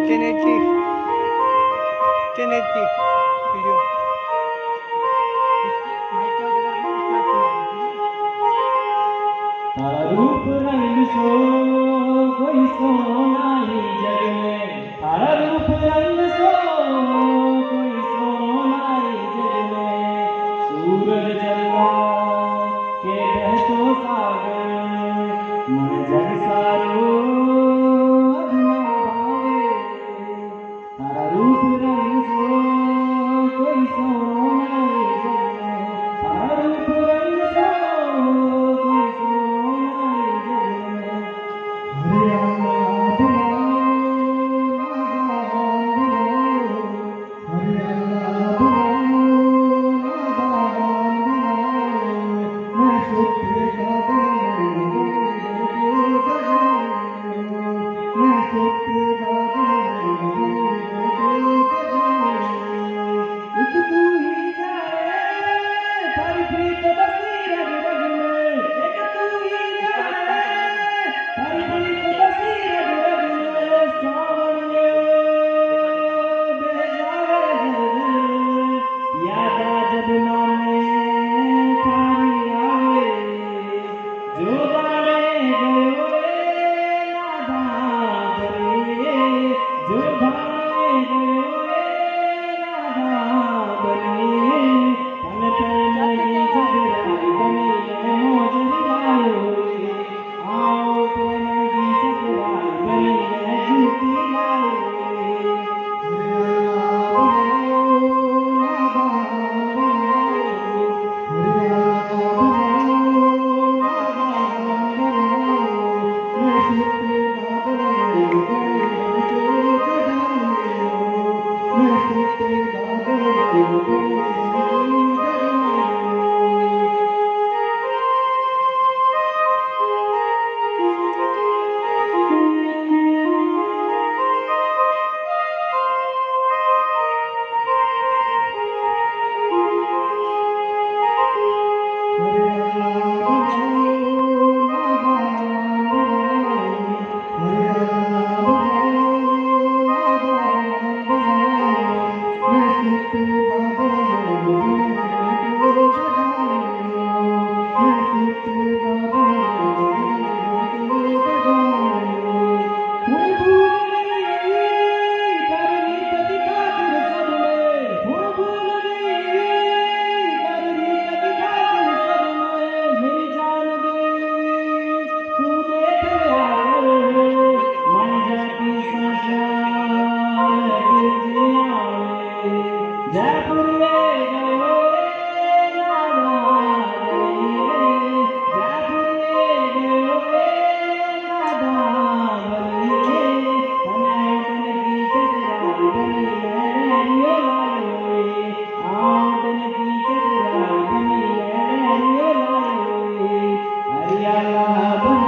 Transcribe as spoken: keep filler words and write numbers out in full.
ten eighty ten eighty video तारा रूप रंग सो कोई सोना ही जग में, तारा रूप रंग सो कोई सोना ही जग में। सूरज चंदा के बहतो सागर मन जग सारो अधना भावे। तारा रूप रंग सो कोई सोना ही जग में, तारा रूप रंग सो Allah